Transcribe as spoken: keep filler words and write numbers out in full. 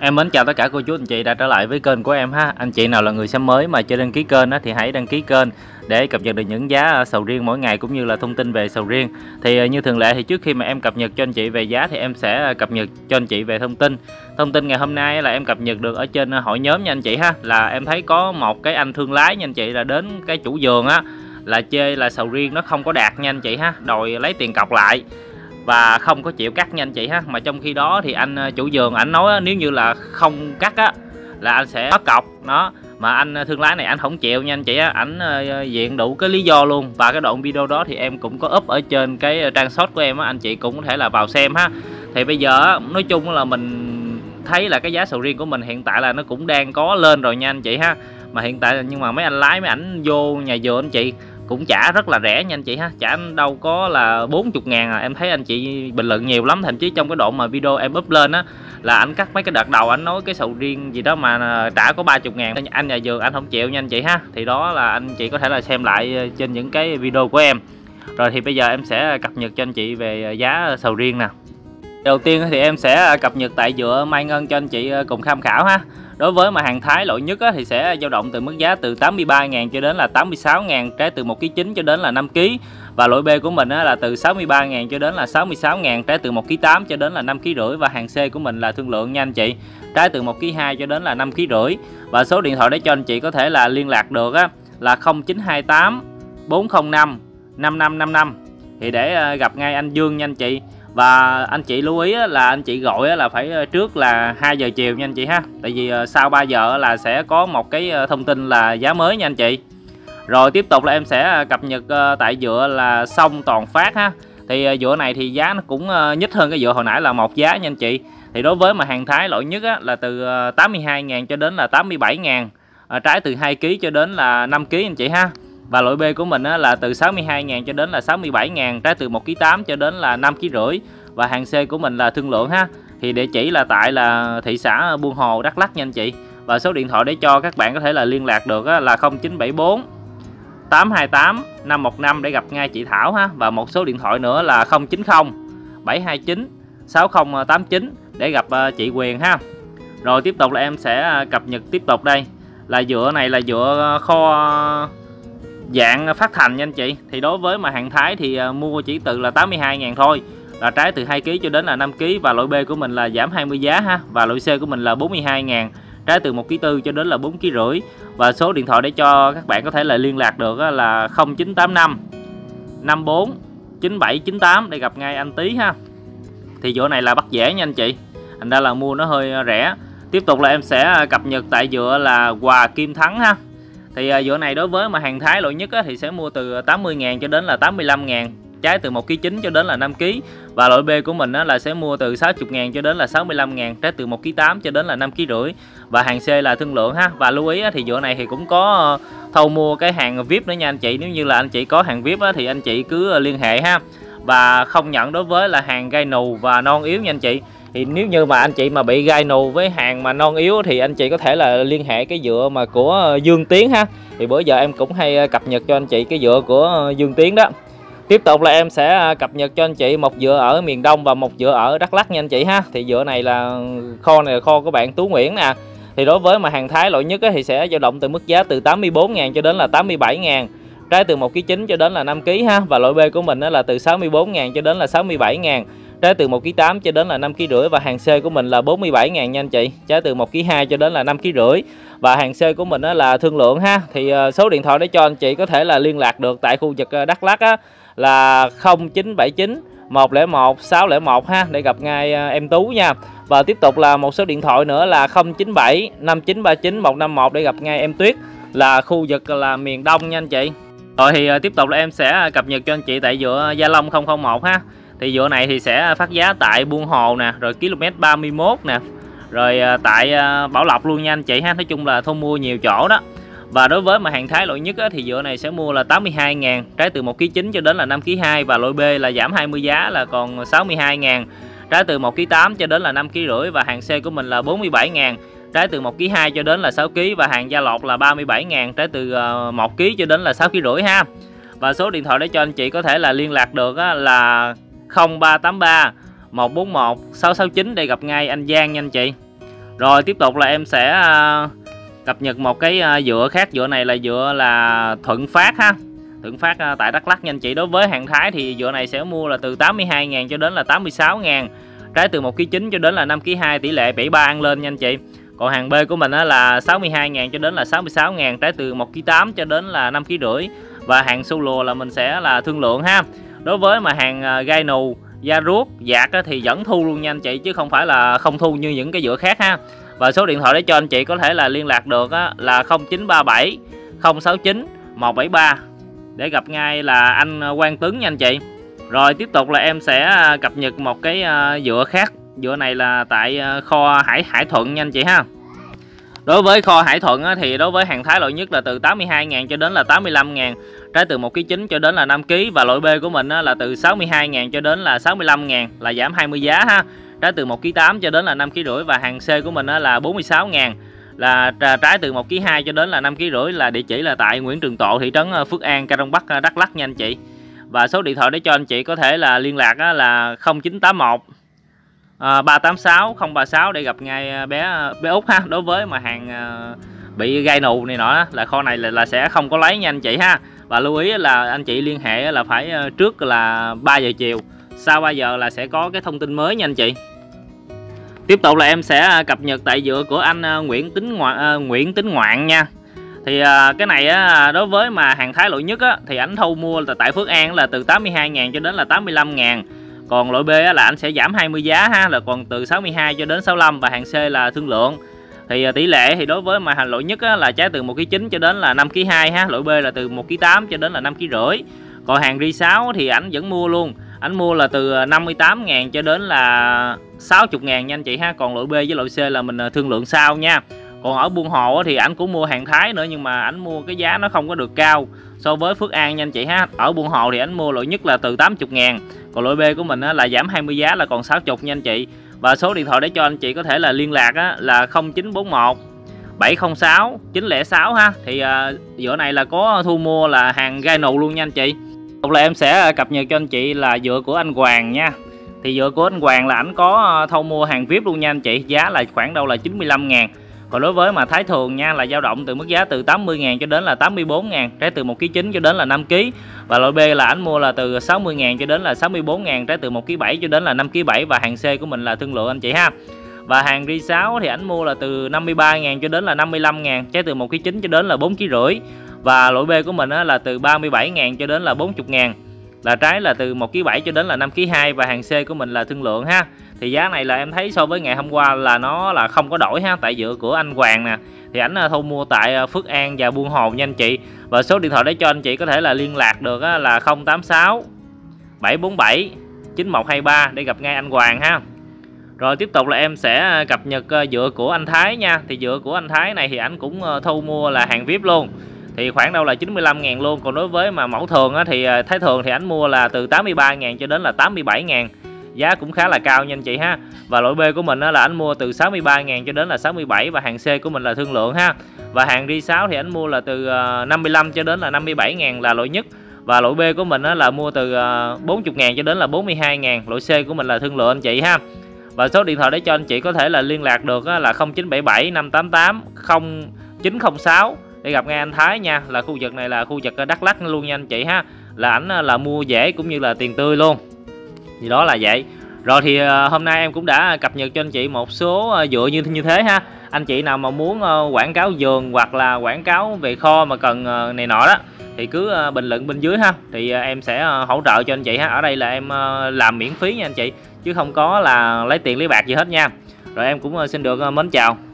Em mến chào tất cả cô chú anh chị đã trở lại với kênh của em ha. Anh chị nào là người xem mới mà chưa đăng ký kênh á, thì hãy đăng ký kênh để cập nhật được những giá sầu riêng mỗi ngày cũng như là thông tin về sầu riêng. Thì như thường lệ thì trước khi mà em cập nhật cho anh chị về giá thì em sẽ cập nhật cho anh chị về thông tin. Thông tin ngày hôm nay là em cập nhật được ở trên hội nhóm nha anh chị ha. Là em thấy có một cái anh thương lái nha anh chị, là đến cái chủ vườn á là chê là sầu riêng nó không có đạt nha anh chị ha, đòi lấy tiền cọc lại và không có chịu cắt nha anh chị ha. Mà trong khi đó thì anh chủ vườn ảnh nói nếu như là không cắt á là anh sẽ mất cọc đó, mà anh thương lái này anh không chịu nha anh chị á. Ảnh diện đủ cái lý do luôn, và cái đoạn video đó thì em cũng có up ở trên cái trang short của em á, anh chị cũng có thể là vào xem ha. Thì bây giờ nói chung là mình thấy là cái giá sầu riêng của mình hiện tại là nó cũng đang có lên rồi nha anh chị ha. Mà hiện tại nhưng mà mấy anh lái mấy ảnh vô nhà vườn anh chị cũng trả rất là rẻ nha anh chị ha, trả đâu có là bốn mươi ngàn à. Em thấy anh chị bình luận nhiều lắm, thậm chí trong cái đoạn mà video em up lên á là anh cắt mấy cái đợt đầu anh nói cái sầu riêng gì đó mà trả có ba mươi ngàn, anh nhà vườn anh không chịu nha anh chị ha. Thì đó là anh chị có thể là xem lại trên những cái video của em. Rồi thì bây giờ em sẽ cập nhật cho anh chị về giá sầu riêng nè. Đầu tiên thì em sẽ cập nhật tại dựa Mai Ngân cho anh chị cùng tham khảo ha. Đối với mà hàng Thái loại nhất á, thì sẽ dao động từ mức giá từ tám mươi ba ngàn cho đến là tám mươi sáu ngàn, trái từ một ký chín cho đến là năm ký. Và loại B của mình á, là từ sáu mươi ba ngàn cho đến là sáu mươi sáu ngàn, trái từ một ký tám cho đến là năm ký rưỡi. Và hàng C của mình là thương lượng nha anh chị, trái từ một ký hai cho đến là năm ký rưỡi. Và số điện thoại để cho anh chị có thể là liên lạc được á, là không chín hai tám bốn không năm năm năm năm năm, thì để gặp ngay anh Dương nha anh chị. Và anh chị lưu ý là anh chị gọi là phải trước là hai giờ chiều nha anh chị ha. Tại vì sau ba giờ là sẽ có một cái thông tin là giá mới nha anh chị. Rồi tiếp tục là em sẽ cập nhật tại dựa là Song Toàn Phát ha. Thì dựa này thì giá nó cũng nhích hơn cái dựa hồi nãy là một giá nha anh chị. Thì đối với mà hàng Thái loại nhất á, là từ tám mươi hai ngàn cho đến là tám mươi bảy ngàn, trái từ hai ký cho đến là năm ký anh chị ha. Và loại B của mình á, là từ sáu mươi hai ngàn cho đến là sáu mươi bảy ngàn, trái từ một ký tám cho đến là năm ký rưỡi. Và hàng C của mình là thương lượng ha. Thì địa chỉ là tại là thị xã Buôn Hồ, Đắk Lắk nha anh chị. Và số điện thoại để cho các bạn có thể là liên lạc được á, là không chín bảy bốn tám hai tám năm một năm để gặp ngay chị Thảo ha. Và một số điện thoại nữa là không chín không bảy hai chín sáu không tám chín để gặp chị Quyền ha. Rồi tiếp tục là em sẽ cập nhật tiếp tục đây. Là dựa này là dựa kho dạng phát thành nha anh chị. Thì đối với mà hàng Thái thì mua chỉ từ là tám mươi hai ngàn thôi, là trái từ hai ký cho đến là năm ký. Và loại B của mình là giảm hai mươi giá ha. Và loại C của mình là bốn mươi hai ngàn, trái từ một ký tư cho đến là bốn ký rưỡi. Và số điện thoại để cho các bạn có thể là liên lạc được là không chín tám năm năm bốn chín bảy chín tám để gặp ngay anh Tý ha. Thì dựa này là bắt dễ nha anh chị, thành ra là mua nó hơi rẻ. Tiếp tục là em sẽ cập nhật tại dựa là Hòa Kim Thắng ha. Thì dựa này đối với mà hàng Thái loại nhất á, thì sẽ mua từ tám mươi ngàn cho đến là tám mươi lăm ngàn, trái từ một ký chín cho đến là năm ký. Và loại B của mình á, là sẽ mua từ sáu mươi ngàn cho đến là sáu mươi lăm ngàn, trái từ một ký tám cho đến là năm ký rưỡi. Và hàng C là thương lượng ha. Và lưu ý á, thì dựa này thì cũng có thâu mua cái hàng vi ai pi nữa nha anh chị. Nếu như là anh chị có hàng vi ai pi á, thì anh chị cứ liên hệ ha. Và không nhận đối với là hàng gai nù và non yếu nha anh chị. Thì nếu như mà anh chị mà bị gai nù với hàng mà non yếu thì anh chị có thể là liên hệ cái dựa mà của Dương Tiến ha. Thì bữa giờ em cũng hay cập nhật cho anh chị cái dựa của Dương Tiến đó. Tiếp tục là em sẽ cập nhật cho anh chị một dựa ở miền Đông và một dựa ở Đắk Lắk nha anh chị ha. Thì dựa này là kho này là kho của bạn Tú Nguyễn nè. Thì đối với mà hàng Thái loại nhất á, thì sẽ dao động từ mức giá từ tám mươi bốn ngàn cho đến là tám mươi bảy ngàn, trái từ một ký chín cho đến là năm ký ha. Và loại B của mình là từ sáu mươi bốn ngàn cho đến là sáu mươi bảy ngàn, trái từ một ký tám cho đến là năm ký rưỡi. Và hàng C của mình là bốn mươi bảy ngàn nha anh chị, trái từ một ký hai cho đến là năm ký rưỡi. Và hàng C của mình là thương lượng ha. Thì số điện thoại để cho anh chị có thể là liên lạc được tại khu vực Đắk Lắk á, là không chín bảy chín một không một sáu không một ha, để gặp ngay em Tú nha. Và tiếp tục là một số điện thoại nữa là không chín bảy năm chín ba chín một năm một để gặp ngay em Tuyết, là khu vực là miền Đông nha anh chị. Rồi thì tiếp tục là em sẽ cập nhật cho anh chị tại dựa Gia Long không không một ha. Thì dựa này thì sẽ phát giá tại Buôn Hồ nè, rồi km ba mươi mốt nè, rồi tại Bảo Lộc luôn nha anh chị ha. Nói chung là thu mua nhiều chỗ đó. Và đối với mà hàng Thái loại nhất á, thì dựa này sẽ mua là tám mươi hai ngàn, trái từ một ký chín cho đến là năm ký hai. Và loại B là giảm hai mươi giá là còn sáu mươi hai ngàn, trái từ một ký tám cho đến là năm ký rưỡi. Và hàng C của mình là bốn mươi bảy ngàn, trái từ một ký hai cho đến là sáu ký. Và hàng Gia Lộc là ba mươi bảy ngàn, trái từ một ký cho đến là sáu ký rưỡi ha. Và số điện thoại để cho anh chị có thể là liên lạc được á, là không ba tám ba một bốn một sáu sáu chín để gặp ngay anh Giang nha anh chị. Rồi tiếp tục là em sẽ uh, cập nhật một cái uh, dựa khác. Dựa này là dựa là Thuận Phát ha. Thuận Phát uh, tại Đắk Lắk nha anh chị. Đối với hàng Thái thì dựa này sẽ mua là từ tám mươi hai ngàn cho đến là tám mươi sáu ngàn. Trái từ một ki chín cho đến là năm ki hai, tỷ lệ bảy ba ăn lên nha anh chị. Còn hàng B của mình là sáu mươi hai ngàn cho đến là sáu mươi sáu ngàn, trái từ một ki tám cho đến là năm ki rưỡi. Và hàng su lùa là mình sẽ là thương lượng ha. Đối với mà hàng gai nù, da ruốc, dạt thì vẫn thu luôn nha anh chị, chứ không phải là không thu như những cái dựa khác ha. Và số điện thoại để cho anh chị có thể là liên lạc được là không chín ba bảy không sáu chín một bảy ba để gặp ngay là anh Quang Tuấn nha anh chị. Rồi tiếp tục là em sẽ cập nhật một cái dựa khác. Dựa này là tại kho Hải Hải Thuận nha anh chị ha. Đối với kho Hải Thuận thì đối với hàng Thái loại nhất là từ tám mươi hai ngàn cho đến là tám mươi lăm ngàn, trái từ một ki chín cho đến là năm ki, và loại B của mình là từ sáu mươi hai ngàn cho đến là sáu mươi lăm ngàn, là giảm hai mươi giá ha. Trái từ một ki tám cho đến là năm ki rưỡi, và hàng C của mình là bốn mươi sáu ngàn, là trái từ một ki hai cho đến là năm ki rưỡi, là địa chỉ là tại Nguyễn Trường Tộ, thị trấn Phước An, Ca Rông Bắc, Đắk Lắk nha anh chị. Và số điện thoại để cho anh chị có thể là liên lạc là không chín tám một ba tám sáu không ba sáu để gặp ngay bé bé Út ha. Đối với mà hàng bị gai nù này nọ là kho này là, là sẽ không có lấy nha anh chị ha. Và lưu ý là anh chị liên hệ là phải trước là ba giờ chiều, sau ba giờ là sẽ có cái thông tin mới nha anh chị. Tiếp tục là em sẽ cập nhật tại dựa của anh Nguyễn Tính Ngoạn, Nguyễn Tính Ngoạn nha. Thì cái này đối với mà hàng Thái loại nhất thì ảnh thu mua là tại Phước An là từ tám mươi hai ngàn cho đến là tám mươi lăm ngàn. Còn loại B là anh sẽ giảm hai mươi giá ha, là còn từ sáu mươi hai cho đến sáu mươi lăm, và hàng C là thương lượng. Thì tỷ lệ thì đối với mà hàng loại nhất là trái từ một ki chín cho đến là năm ki hai ha, loại B là từ một ki tám cho đến là năm ki rưỡi. Còn hàng R sáu thì ảnh vẫn mua luôn, ảnh mua là từ năm mươi tám ngàn cho đến là sáu mươi ngàn nha anh chị ha. Còn loại B với loại C là mình thương lượng sau nha. Còn ở Buôn Hồ thì ảnh cũng mua hàng Thái nữa, nhưng mà ảnh mua cái giá nó không có được cao so với Phước An nha anh chị ha. Ở Buôn Hồ thì ảnh mua loại nhất là từ tám mươi ngàn, còn loại B của mình là giảm hai mươi giá là còn sáu mươi nha anh chị. Và số điện thoại để cho anh chị có thể là liên lạc là không chín bốn một bảy không sáu chín không sáu ha. Thì dựa này là có thu mua là hàng gai nù luôn nha anh chị. Một là em sẽ cập nhật cho anh chị là dựa của anh Hoàng nha. Thì dựa của anh Hoàng là ảnh có thu mua hàng vi ai pi luôn nha anh chị, giá là khoảng đâu là chín mươi lăm ngàn. Còn đối với mà Thái thường nha là dao động từ mức giá từ tám mươi ngàn cho đến là tám mươi bốn ngàn, trái từ một ki chín cho đến là năm ki. Và loại B là ảnh mua là từ sáu mươi ngàn cho đến là sáu mươi bốn ngàn, trái từ một ki bảy cho đến là năm ki bảy, và hàng C của mình là thương lượng anh chị ha. Và hàng R sáu thì ảnh mua là từ năm mươi ba ngàn cho đến là năm mươi lăm ngàn, trái từ một ki chín cho đến là bốn ki rưỡi. Và loại B của mình là từ ba mươi bảy ngàn cho đến là bốn mươi ngàn, là trái là từ một ki bảy cho đến là năm ki hai, và hàng C của mình là thương lượng ha. Thì giá này là em thấy so với ngày hôm qua là nó là không có đổi ha, tại dựa của anh Hoàng nè thì ảnh thu mua tại Phước An và Buôn Hồ nha anh chị. Và số điện thoại để cho anh chị có thể là liên lạc được là không tám sáu bảy bốn bảy chín một hai ba để gặp ngay anh Hoàng ha. Rồi tiếp tục là em sẽ cập nhật dựa của anh Thái nha. Thì dựa của anh Thái này thì ảnh cũng thu mua là hàng vi ai pi luôn, thì khoảng đâu là chín mươi lăm ngàn luôn. Còn đối với mà mẫu thường thì Thái thường thì ảnh mua là từ tám mươi ba ngàn cho đến là tám mươi bảy ngàn, giá cũng khá là cao nha anh chị ha. Và loại B của mình là ảnh mua từ sáu mươi ba ngàn cho đến là sáu mươi bảy, và hàng C của mình là thương lượng ha. Và hàng R sáu thì ảnh mua là từ năm mươi lăm cho đến là năm mươi bảy ngàn là loại nhất. Và loại B của mình là mua từ bốn mươi ngàn cho đến là bốn mươi hai ngàn, loại C của mình là thương lượng anh chị ha. Và số điện thoại để cho anh chị có thể là liên lạc được là không chín bảy bảy năm tám tám không chín không sáu để gặp ngay anh Thái nha. Là khu vực này là khu vực Đắk Lắk luôn nha anh chị ha. Là ảnh là mua dễ cũng như là tiền tươi luôn. Thì đó là vậy. Rồi thì hôm nay em cũng đã cập nhật cho anh chị một số dựa như như thế ha. Anh chị nào mà muốn quảng cáo vườn hoặc là quảng cáo về kho mà cần này nọ đó thì cứ bình luận bên dưới ha. Thì em sẽ hỗ trợ cho anh chị ha. Ở đây là em làm miễn phí nha anh chị, chứ không có là lấy tiền lấy bạc gì hết nha. Rồi em cũng xin được mến chào.